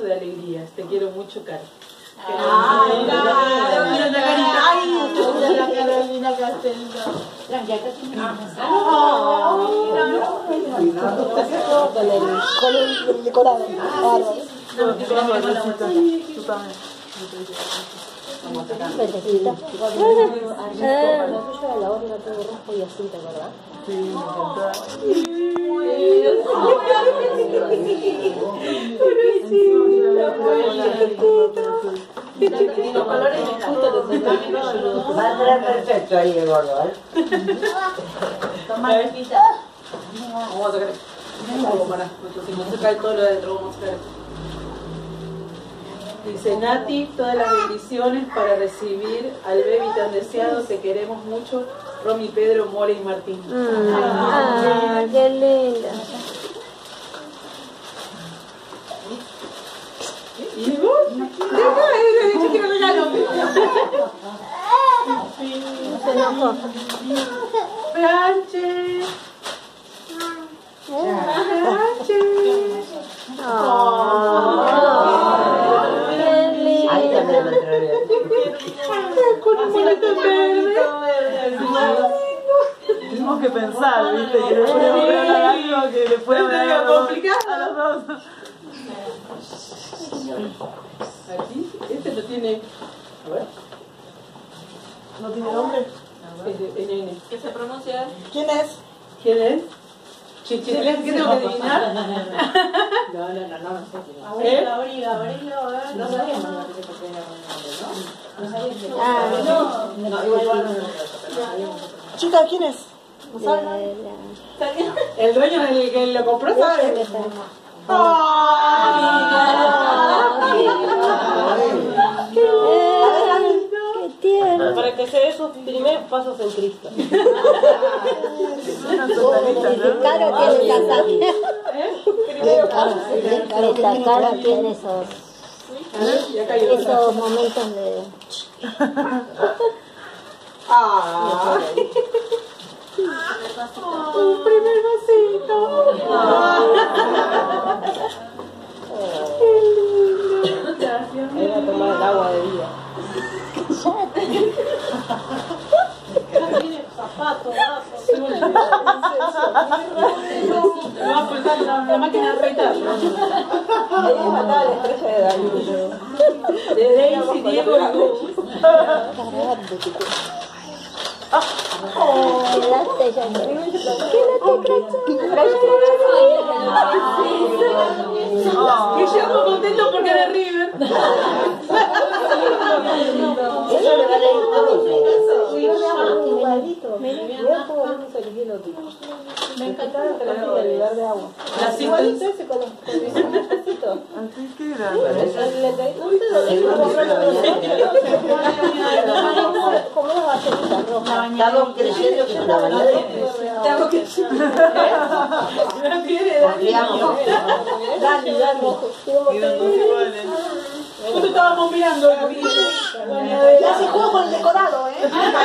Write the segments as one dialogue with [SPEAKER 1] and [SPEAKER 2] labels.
[SPEAKER 1] de alegrías. Te quiero mucho, Caro.
[SPEAKER 2] ¡Ay, claro! ¡Mira la carita! ¡Ay! ¡Mira la Carolina Castello! Con el decorado.
[SPEAKER 3] Verdecita. La otra todo rojo y azul, ¿te acordás?
[SPEAKER 1] Sí, me encanta.
[SPEAKER 2] Los colores me gustan.
[SPEAKER 4] Va a ser perfecto ahí el gordo, ¿eh?
[SPEAKER 1] Vamos a sacar algo para, porque si no se cae todo lo de adentro, vamos a sacar. Dice Nati, todas las bendiciones para recibir al baby tan deseado, te queremos mucho, Romy, Pedro, More y Martín.
[SPEAKER 3] Ah, qué linda.
[SPEAKER 1] ¿Y vos? Yo quiero regalo.
[SPEAKER 3] Se enojó.
[SPEAKER 1] Planche. Planche.
[SPEAKER 4] Ahí también me trae.
[SPEAKER 1] Con un boleto verde. Tenemos que pensar, ¿viste? Que le puede dar algo que le puede dar algo complicado a los dos. Aquí, este no tiene. A ver.
[SPEAKER 2] ¿No tiene nombre?
[SPEAKER 1] Es N.
[SPEAKER 5] ¿Qué se pronuncia?
[SPEAKER 2] ¿Quién es?
[SPEAKER 1] ¿Quién es? ¿Qué tengo que adivinar?
[SPEAKER 5] No sé. Abril, no sabíamos que se podía poner nombre, ¿no? No sabías que
[SPEAKER 3] Ah,
[SPEAKER 2] Chica, ¿quién es? ¿No saben?
[SPEAKER 1] El dueño del que lo compró sabe.
[SPEAKER 3] qué tierno.
[SPEAKER 2] Para que se dé sus primeros pasos en Cristo.
[SPEAKER 3] Caro tiene esta cara tiene esos momentos de...
[SPEAKER 1] Un primer vasito. Qué lindo. Gracias.
[SPEAKER 2] Era tomar el agua de vida. Zapatos,
[SPEAKER 1] Va a pulsar la máquina de afeitar.
[SPEAKER 2] ella mataba la estrella de David.
[SPEAKER 1] De Daisy, Diego y Gus.
[SPEAKER 3] Quedaste ya.
[SPEAKER 1] Y yo muy contento porque es de River.
[SPEAKER 4] Eso le va a leer todo.
[SPEAKER 2] Igualito. Mira cómo vamos a elegir los tipos. Me encantaba el lugar de agua. Igualito ese con los cositos.
[SPEAKER 1] Así que era.
[SPEAKER 2] Como unas ballenitas rojas.
[SPEAKER 4] Estamos creciendo que es una bañadera.
[SPEAKER 1] Tengo que. No tiene
[SPEAKER 4] Ampliamos.
[SPEAKER 2] Dale, rojo.
[SPEAKER 1] Nosotros estábamos mirando la vida.
[SPEAKER 2] Ya se juega con el decorado, ¿eh?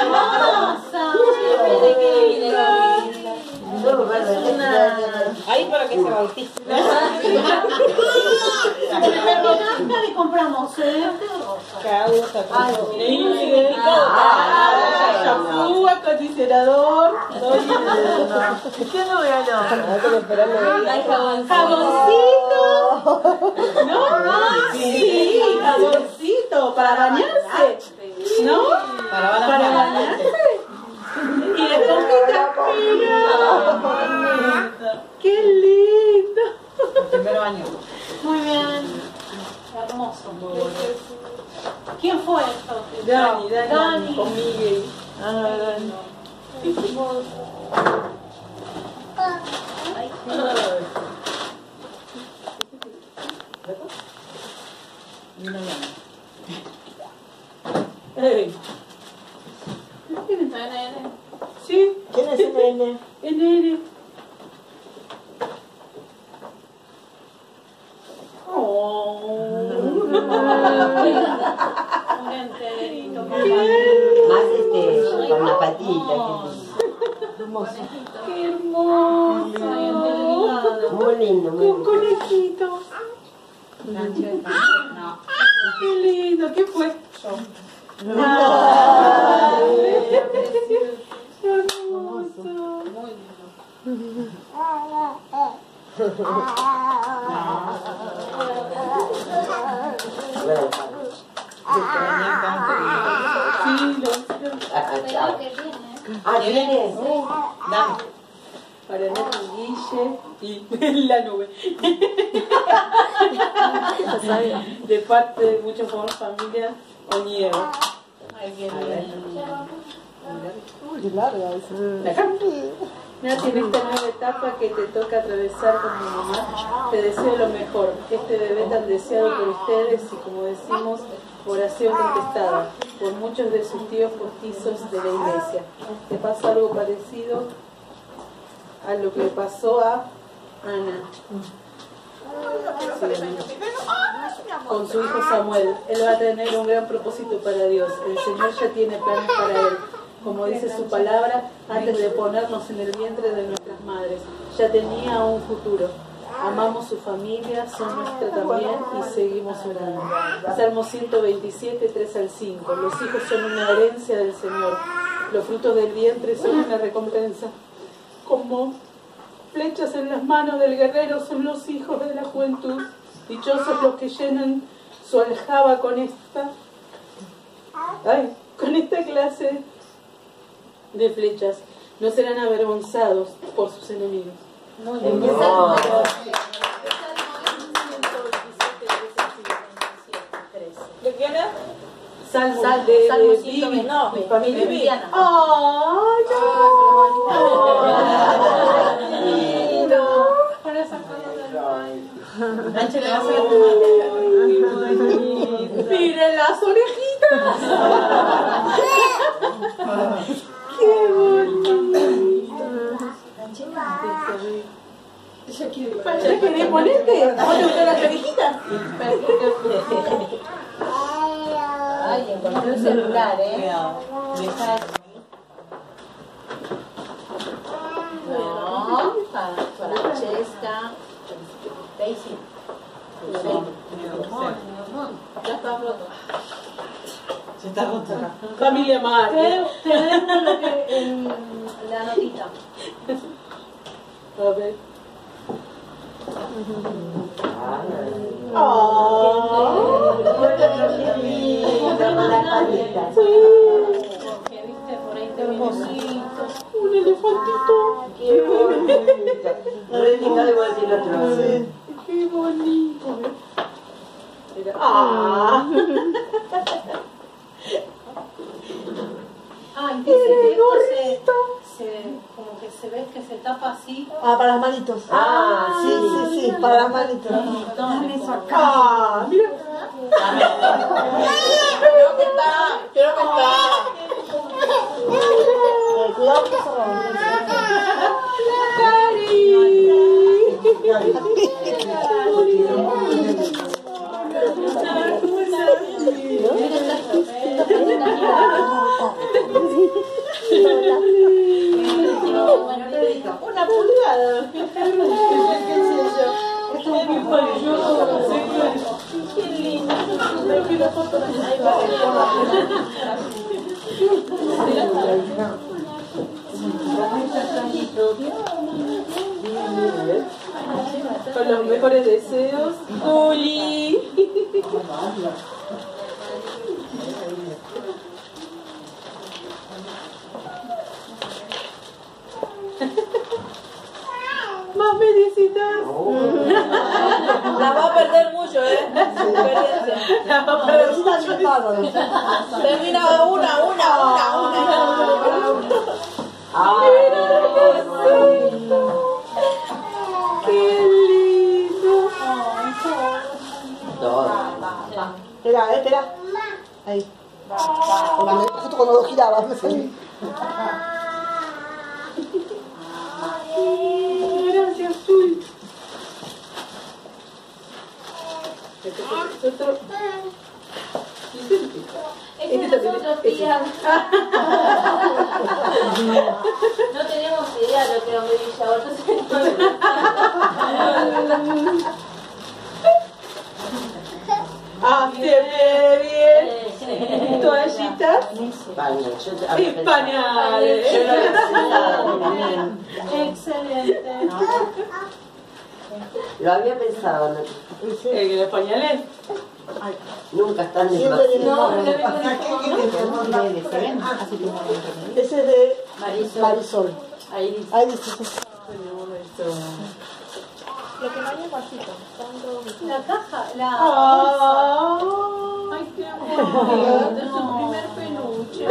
[SPEAKER 2] Ahí para que se bautice.
[SPEAKER 5] Nunca le compramos,
[SPEAKER 2] Cada uno saca.
[SPEAKER 1] Shampoo, acondicionador. ¿Qué no regalo? Jaboncito. ¿No? Sí, jaboncito. Para bañarse. ¿No? Para bañarse. Y la esponjita. ¡Qué lindo!
[SPEAKER 5] Primer baño. Muy bien. Hermoso. ¿Quién fue esto?
[SPEAKER 1] Dani, con Miguel. Dani. Hey. Sí.
[SPEAKER 2] ¿Quién es el nene?
[SPEAKER 1] El nene.
[SPEAKER 4] Más con la patita.
[SPEAKER 1] Qué hermoso.
[SPEAKER 4] Muy lindo, muy
[SPEAKER 1] Un
[SPEAKER 4] lindo.
[SPEAKER 1] conejito.
[SPEAKER 5] No.
[SPEAKER 1] Qué lindo, ¿qué fue? Hermoso.
[SPEAKER 5] Muy lindo.
[SPEAKER 4] Ah, ¿tienes?
[SPEAKER 1] Dame. Para Nati Guille y la nube. De parte de muchos favor familia Oñero.
[SPEAKER 5] Ay, qué
[SPEAKER 2] Qué larga esa.
[SPEAKER 1] Nati, en esta nueva etapa que te toca atravesar como mamá, te deseo lo mejor. Este bebé tan deseado por ustedes y, como decimos, oración contestada por muchos de sus tíos postizos de la iglesia. Te pasa algo parecido a lo que le pasó a Ana. Sí, con su hijo Samuel. Él va a tener un gran propósito para Dios. El Señor ya tiene planes para él. Como dice su palabra, antes de ponernos en el vientre de nuestras madres, ya tenía un futuro. Amamos su familia, son nuestra también y seguimos orando. Salmo 127, 3 al 5. Los hijos son una herencia del Señor. Los frutos del vientre son una recompensa. Como flechas en las manos del guerrero son los hijos de la juventud. Dichosos los que llenan su aljaba con esta clase de flechas. No serán avergonzados por sus enemigos.
[SPEAKER 5] Muy
[SPEAKER 4] No.
[SPEAKER 5] lindo.
[SPEAKER 2] ¿De quién es?
[SPEAKER 1] Salmo
[SPEAKER 5] Salmo
[SPEAKER 1] de
[SPEAKER 5] 120.
[SPEAKER 1] Vivi,
[SPEAKER 2] No,
[SPEAKER 1] mi familia.
[SPEAKER 5] Viviana.
[SPEAKER 1] ¡Ay, no!
[SPEAKER 5] Para sacarlo del baño.
[SPEAKER 2] Nanche le va a hacer
[SPEAKER 1] ¡Miren las orejitas! ¡Qué bonito! ¿Ya querés ponerte? ¿No te gustan las orejitas?
[SPEAKER 5] Ay, encontré el celular, ¿eh? No, Francesca, Daisy. Ya está roto.
[SPEAKER 2] Se está roto.
[SPEAKER 1] Familia Mar.
[SPEAKER 5] Te dejo lo que en la notita.
[SPEAKER 1] A ver.
[SPEAKER 5] Que viste por ahí te hermosito.
[SPEAKER 1] Un elefantito.
[SPEAKER 4] No le digas algo así el otro.
[SPEAKER 1] Qué bonito. Mira. ¡Ah!
[SPEAKER 5] Ay, que como que se ve que se tapa así.
[SPEAKER 2] Ah, para las manitos.
[SPEAKER 4] Ah, sí.
[SPEAKER 2] Sí, para las manitos.
[SPEAKER 5] Dame eso acá.
[SPEAKER 1] ¡Ah! Mira.
[SPEAKER 2] Creo que está. Cuidado que se
[SPEAKER 1] Una pulgada. ¿Qué sé yo? Esto es mi pollo. Qué lindo. Ay, que la foto ahí va. Con los mejores deseos, Juli. Más medicitas.
[SPEAKER 2] la va a perder mucho, Experiencia.
[SPEAKER 1] La va a perder mucho.
[SPEAKER 2] Termina una.
[SPEAKER 1] ¡Qué lindo!
[SPEAKER 2] Espera. Ahí. Justo cuando lo giraba, me salí.
[SPEAKER 1] Gracias, Juli. Otro.
[SPEAKER 5] Este es nosotros, tía. No tenemos idea de lo que era un baby shower.
[SPEAKER 1] Hazte bien. Toallitas y pañales.
[SPEAKER 5] Excelente.
[SPEAKER 4] Lo había pensado, ¿no?
[SPEAKER 1] ¿El de los pañales?
[SPEAKER 4] Nunca están de
[SPEAKER 2] Ese es de Marisol. Ahí dice. Lo que no hay es vasito.
[SPEAKER 5] La caja, ay, qué amor. De su primer peluche.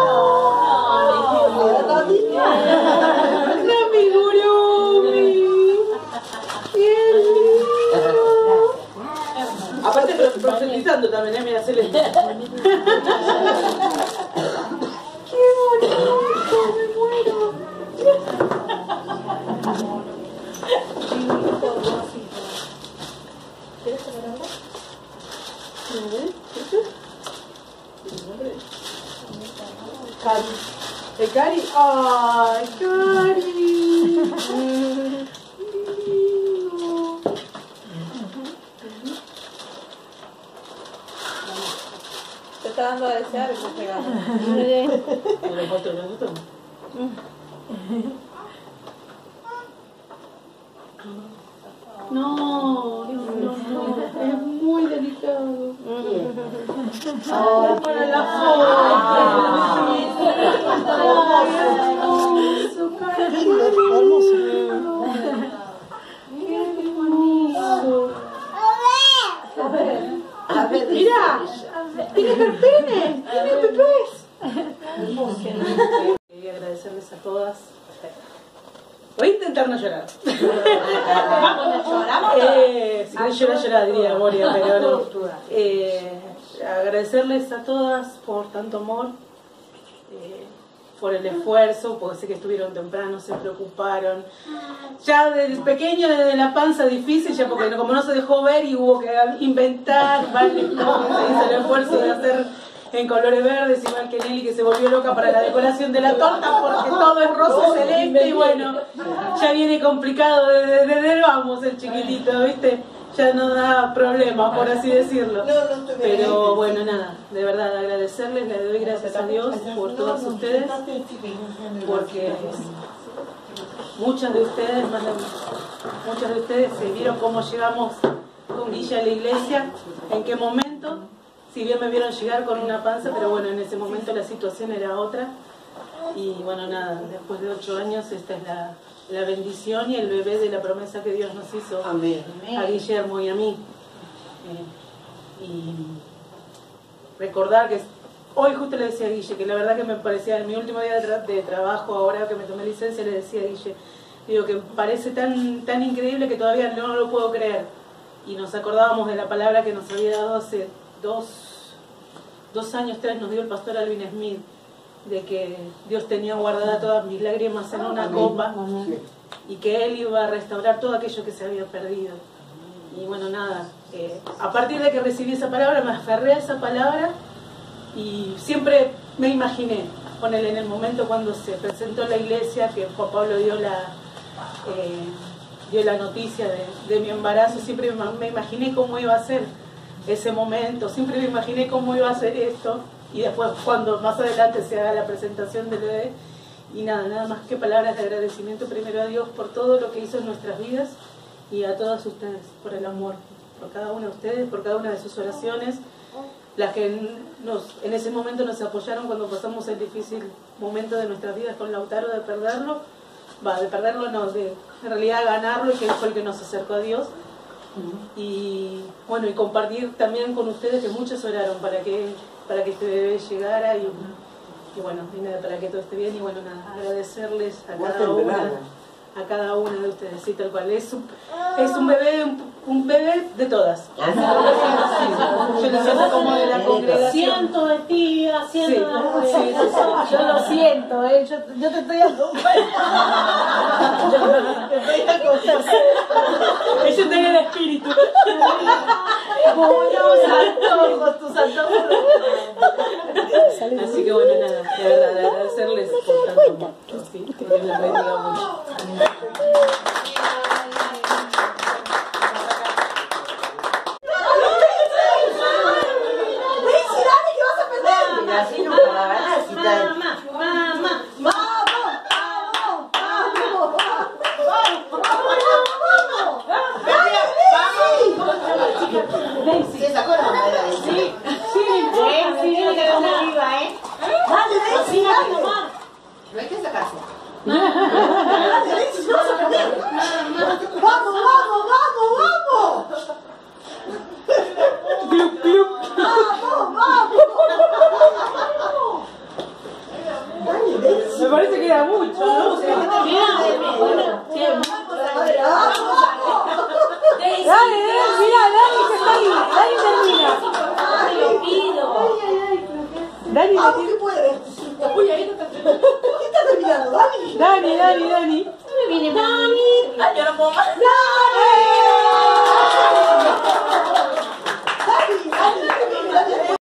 [SPEAKER 1] La amigurumi. Qué lindo. Aparte profetizando también, mira, Celeste. Qué bonito, me muero.
[SPEAKER 2] ¿Quieres comer algo? Cari.
[SPEAKER 1] ¿El Cari? ¡Ay, Cari!
[SPEAKER 2] Te está dando a desear ese regalo.
[SPEAKER 1] No, es muy delicado. Para la foto.
[SPEAKER 2] Hermoso.
[SPEAKER 1] Mira, tiene perpenes, tiene bebés. Quería agradecerles a todas. Voy a intentar no llorar. Si querés llorar, diría Moria, pero no. Agradecerles a todas por tanto amor, por el esfuerzo, porque sé que estuvieron temprano, se preocuparon. Ya desde pequeño, desde la panza difícil, ya porque como no se dejó ver y hubo que inventar, ¿vale? Se hizo el esfuerzo de hacer en colores verdes, igual que Nelly, que se volvió loca para la decoración de la torta porque todo es rosa celeste y bueno, ya viene complicado desde vamos el chiquitito, ¿viste? Ya no da problema, por así decirlo. Pero bueno, nada, de verdad agradecerles, le doy gracias a Dios por todas ustedes, porque muchas de ustedes se vieron cómo llegamos con Guilla a la iglesia, en qué momento. Si bien me vieron llegar con una panza, pero bueno, en ese momento la situación era otra. Y bueno, nada, después de 8 años esta es la bendición y el bebé de la promesa que Dios nos hizo. Amén. A Guillermo y a mí. Y recordar que hoy justo le decía a Guille, que la verdad que me parecía, en mi último día de trabajo, ahora que me tomé licencia, le decía a Guille, digo que parece tan increíble que todavía no lo puedo creer. Y nos acordábamos de la palabra que nos había dado hace 2 años, 3, nos dio el pastor Alvin Smith, de que Dios tenía guardada todas mis lágrimas en una copa y que Él iba a restaurar todo aquello que se había perdido. Y bueno, nada, a partir de que recibí esa palabra, me aferré a esa palabra y siempre me imaginé, ponele en el momento cuando se presentó la iglesia, que Juan Pablo dio la noticia de mi embarazo, siempre me imaginé cómo iba a ser ese momento, siempre me imaginé cómo iba a ser esto y después cuando más adelante se haga la presentación del bebé y nada más que palabras de agradecimiento primero a Dios por todo lo que hizo en nuestras vidas y a todas ustedes por el amor, por cada una de ustedes, por cada una de sus oraciones, las que en ese momento nos apoyaron cuando pasamos el difícil momento de nuestras vidas con Lautaro de perderlo, en realidad ganarlo, que fue el que nos acercó a Dios. Y bueno, y compartir también con ustedes que muchos oraron para que este bebé llegara y bueno, y nada, para que todo esté bien y bueno, nada, agradecerles a cada una de ustedes, sí, tal cual, es un bebé de todas. Yo lo siento como de la congregación.
[SPEAKER 5] Siento de ti, siento de la
[SPEAKER 1] sí.
[SPEAKER 2] Yo lo siento, yo te estoy acompañando. Te estoy acompañando.
[SPEAKER 1] Ella tiene el espíritu.
[SPEAKER 2] Tus antojos.
[SPEAKER 1] Así que bueno, nada, de verdad, agradecerles por tanto amor. Sí, que Dios les bendiga mucho. Daisy.
[SPEAKER 5] Se sacó la bandera.
[SPEAKER 1] Sí, sí, tiene que tomar.
[SPEAKER 2] Dale, Daisy, dale.
[SPEAKER 5] No hay que sacarse.
[SPEAKER 2] Dale, Daisy, vamos a comer. Vamos, vamos, vamos, vamos.